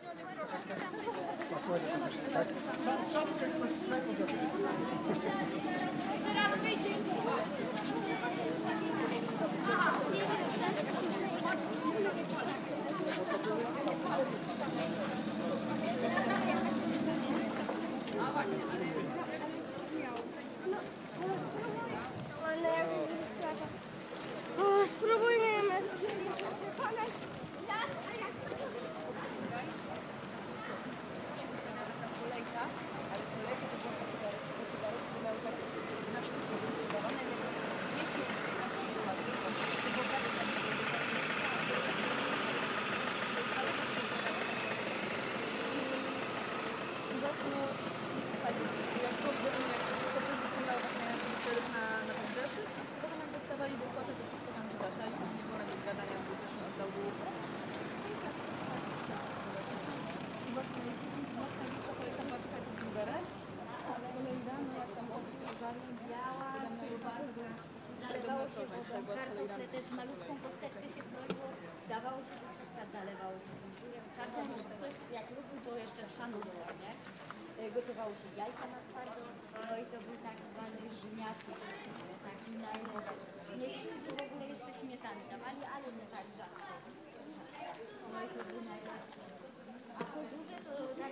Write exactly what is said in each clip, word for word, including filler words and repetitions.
Teraz wyjdzie. O, spróbujmy. Kolejka, ale kolejka to była po cygarety, po cygarety wydały tak na szybko rozbudowane, dziesięć piętnaście kilometrów. To było prawie tak. I właśnie jak to wyciągało właśnie sobie kredyt na, na podzeszy, to potem jak dostawali dopłatę, to wszystko tam zwracali, nie było nawet gadania, że ktoś nie oddał długu. I właśnie najbliższa kolejka była tutaj pod Dziuberem, a z kolei rano jak tam oby się ożarli, biała, bardzo zalewało się wodą, kartofle też malutką kosteczkę się kroiło, dawało się do środka, zalewało się tym żurem. Czasem ktoś jak lubił, to jeszcze szanował, nie? Gotowało się jajka na twardo, no i to był tak zwany żniaty, taki najlepszy. Niektórzy w ogóle jeszcze śmietany dawali, ale nie tak rzadko. No i to był najlepszy. A po górze to tak...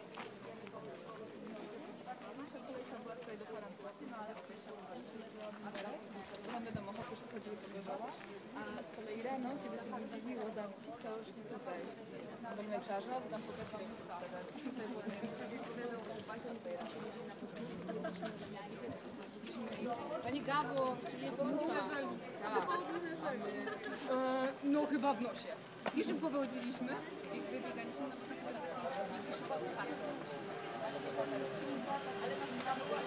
Nasza kolejka była tutaj do Parantłacy, no ale pierwsza uliczna do Bimberek, bo tam wiadomo, chłopy chodzili po Gorzoła, a z kolei rano, kiedy się budziło zamci, to już nie tutaj, do mleczarza, bo tam po kafie się wstawali. Tutaj było wiele chłopaków, tutaj raczej ludzie na podwórku, to tak patrzymy, i wtedy chodziliśmy i Pani Gabo, czyli jest mucha. Tak, no chyba w nosie. I szybko wychodziliśmy i wybiegaliśmy, no bo tak chyba taki szybko spadł. Ale nas nie było.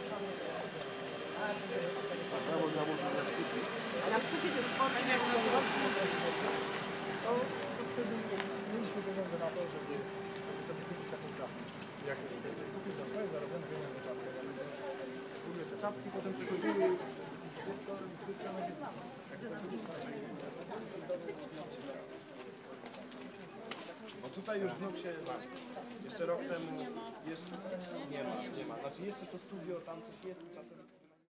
Brawo dla multiplikacji. A na przykład jest one jak to To wtedy mieliśmy pieniądze na to, żeby, żeby sobie kupić taką czapkę. Jak już sobie kupić za swoje zarobione pieniądze czapkę, ale już kupię te czapki, potem przychodziły dziecko, dziecko na dziecko. Bo tutaj już wnuk się jeszcze rok temu jeszcze nie ma, nie ma. Znaczy jeszcze to studio tam coś jest czasem.